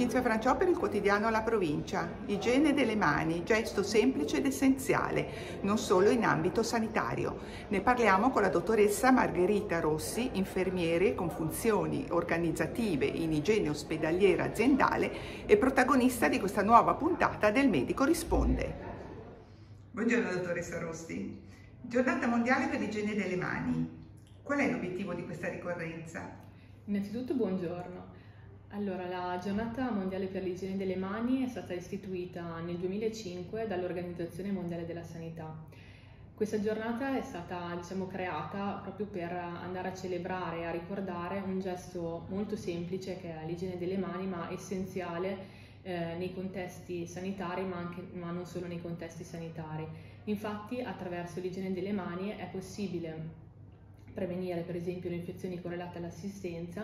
Cinzia Franciò per il quotidiano La Provincia. Igiene delle mani, gesto semplice ed essenziale, non solo in ambito sanitario. Ne parliamo con la dottoressa Margherita Rossi, infermiere con funzioni organizzative in igiene ospedaliera aziendale e protagonista di questa nuova puntata del Medico Risponde. Buongiorno dottoressa Rossi. Giornata mondiale per l'igiene delle mani. Qual è l'obiettivo di questa ricorrenza? Innanzitutto buongiorno. Allora, la giornata mondiale per l'igiene delle mani è stata istituita nel 2005 dall'Organizzazione Mondiale della Sanità. Questa giornata è stata, creata proprio per andare a celebrare e a ricordare un gesto molto semplice che è l'igiene delle mani, ma essenziale nei contesti sanitari, ma non solo nei contesti sanitari. Infatti, attraverso l'igiene delle mani è possibile prevenire, per esempio, le infezioni correlate all'assistenza,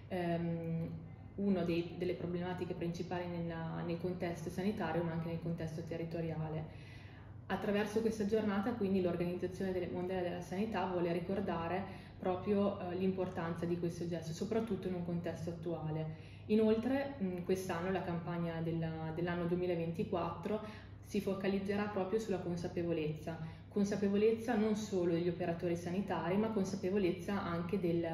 una delle problematiche principali nel contesto sanitario ma anche nel contesto territoriale. Attraverso questa giornata quindi l'Organizzazione Mondiale della Sanità vuole ricordare proprio l'importanza di questo gesto, soprattutto in un contesto attuale. Inoltre quest'anno la campagna dell'anno 2024 si focalizzerà proprio sulla consapevolezza non solo degli operatori sanitari, ma consapevolezza anche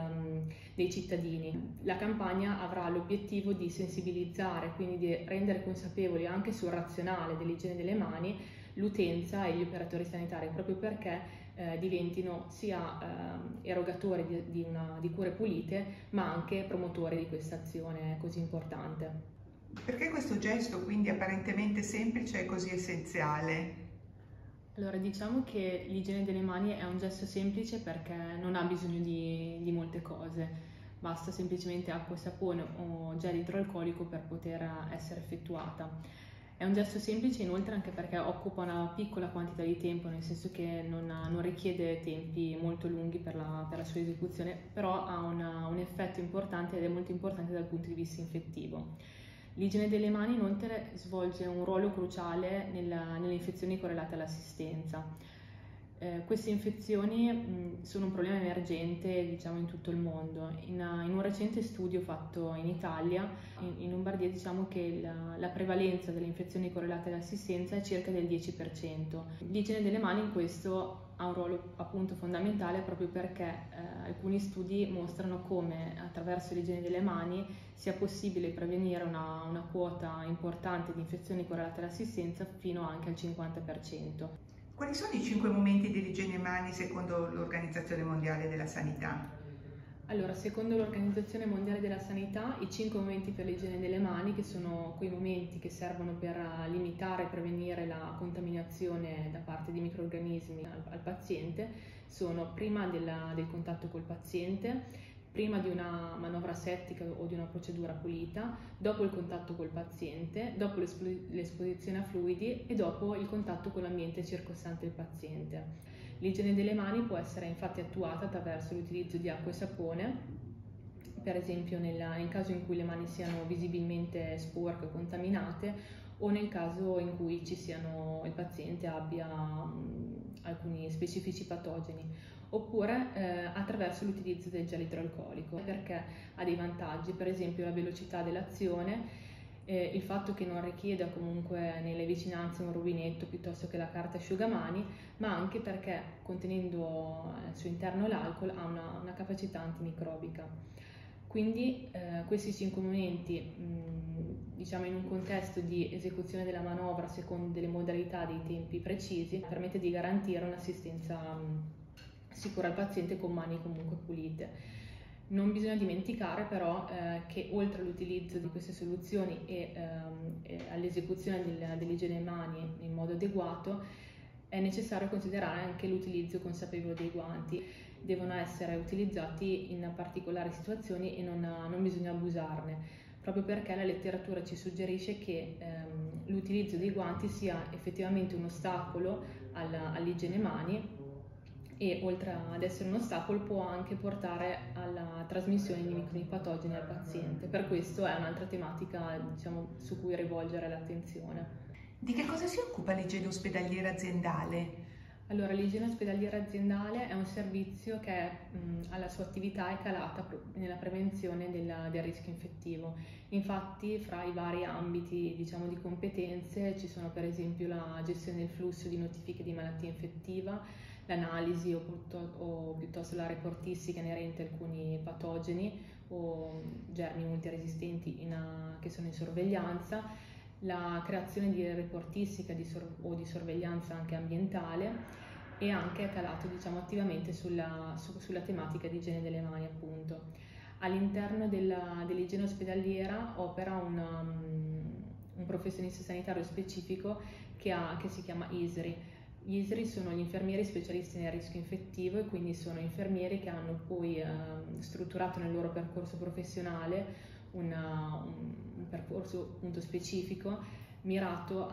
dei cittadini. La campagna avrà l'obiettivo di sensibilizzare, quindi di rendere consapevoli anche sul razionale dell'igiene delle mani l'utenza e gli operatori sanitari, proprio perché diventino sia erogatori di cure pulite, ma anche promotori di questa azione così importante. Perché questo gesto, quindi apparentemente semplice, è così essenziale? Allora, diciamo che l'igiene delle mani è un gesto semplice perché non ha bisogno di molte cose, basta semplicemente acqua e sapone o gel idroalcolico per poter essere effettuata. È un gesto semplice inoltre anche perché occupa una piccola quantità di tempo, nel senso che non richiede tempi molto lunghi per la sua esecuzione, però ha un effetto importante ed è molto importante dal punto di vista infettivo. L'igiene delle mani inoltre svolge un ruolo cruciale nelle infezioni correlate all'assistenza. Queste infezioni sono un problema emergente in tutto il mondo. In un recente studio fatto in Italia, in Lombardia, diciamo che la prevalenza delle infezioni correlate all'assistenza è circa del 10%. L'igiene delle mani in questo ha un ruolo appunto fondamentale proprio perché alcuni studi mostrano come attraverso l'igiene delle mani sia possibile prevenire una quota importante di infezioni correlate all'assistenza fino anche al 50%. Quali sono i 5 momenti dell'igiene mani secondo l'Organizzazione Mondiale della Sanità? Allora, secondo l'Organizzazione Mondiale della Sanità, i 5 momenti per l'igiene delle mani, che sono quei momenti che servono per limitare e prevenire la contaminazione da parte di microrganismi al paziente, sono prima del contatto col paziente, prima di una manovra settica o di una procedura pulita, dopo il contatto col paziente, dopo l'esposizione a fluidi e dopo il contatto con l'ambiente circostante il paziente. L'igiene delle mani può essere infatti attuata attraverso l'utilizzo di acqua e sapone, per esempio nel caso in cui le mani siano visibilmente sporche o contaminate o nel caso in cui il paziente abbia alcuni specifici patogeni, oppure attraverso l'utilizzo del gel idroalcolico, perché ha dei vantaggi, per esempio la velocità dell'azione, il fatto che non richieda comunque nelle vicinanze un rubinetto piuttosto che la carta asciugamani, ma anche perché contenendo al suo interno l'alcol ha una capacità antimicrobica. Quindi questi 5 momenti, in un contesto di esecuzione della manovra secondo delle modalità dei tempi precisi, permette di garantire un'assistenza sicura al paziente con mani comunque pulite. Non bisogna dimenticare però che oltre all'utilizzo di queste soluzioni e all'esecuzione dell'igiene mani in modo adeguato, è necessario considerare anche l'utilizzo consapevole dei guanti. Devono essere utilizzati in particolari situazioni e non bisogna abusarne, proprio perché la letteratura ci suggerisce che l'utilizzo dei guanti sia effettivamente un ostacolo all'igiene mani e oltre ad essere un ostacolo può anche portare alla trasmissione di micropatogeni al paziente. Per questo è un'altra tematica su cui rivolgere l'attenzione. Di che cosa si occupa l'igiene ospedaliera aziendale? Allora, l'igiene ospedaliera aziendale è un servizio che alla sua attività è calata nella prevenzione del rischio infettivo. Infatti, fra i vari ambiti, diciamo, di competenze ci sono per esempio la gestione del flusso di notifiche di malattia infettiva, l'analisi o piuttosto la reportistica inerente a alcuni patogeni o germi multiresistenti che sono in sorveglianza, la creazione di reportistica o di sorveglianza anche ambientale, e anche è calato, diciamo, attivamente sulla tematica di igiene delle mani, appunto. All'interno dell'igiene ospedaliera opera un professionista sanitario specifico che si chiama ISRI. Gli ISRI sono gli infermieri specialisti nel rischio infettivo, e quindi sono infermieri che hanno poi strutturato nel loro percorso professionale un percorso appunto specifico mirato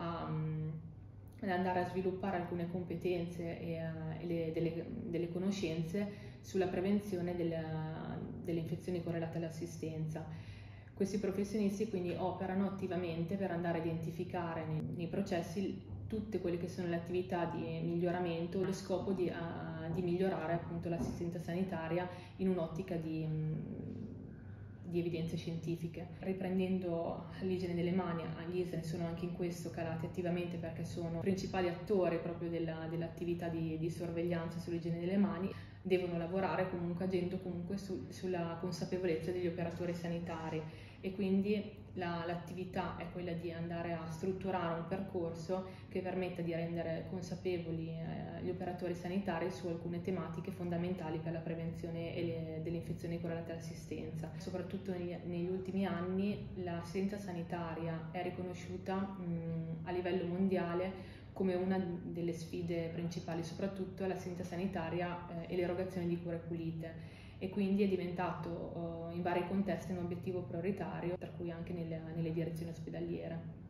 ad andare a sviluppare alcune competenze e delle conoscenze sulla prevenzione delle infezioni correlate all'assistenza. Questi professionisti quindi operano attivamente per andare a identificare nei processi tutte quelle che sono le attività di miglioramento, lo scopo di migliorare appunto l'assistenza sanitaria in un'ottica di evidenze scientifiche. Riprendendo l'igiene delle mani, gli ISRI sono anche in questo calati attivamente perché sono principali attori proprio dell'attività di sorveglianza sull'igiene delle mani. Devono lavorare comunque agendo sulla consapevolezza degli operatori sanitari, e quindi l'attività è quella di andare a strutturare un percorso che permetta di rendere consapevoli gli operatori sanitari su alcune tematiche fondamentali per la prevenzione delle infezioni correlate all'assistenza. Soprattutto negli ultimi anni l'assistenza sanitaria è riconosciuta a livello mondiale come una delle sfide principali, soprattutto l'assistenza sanitaria e l'erogazione di cure pulite, e quindi è diventato in vari contesti un obiettivo prioritario, per cui anche nelle direzioni ospedaliere.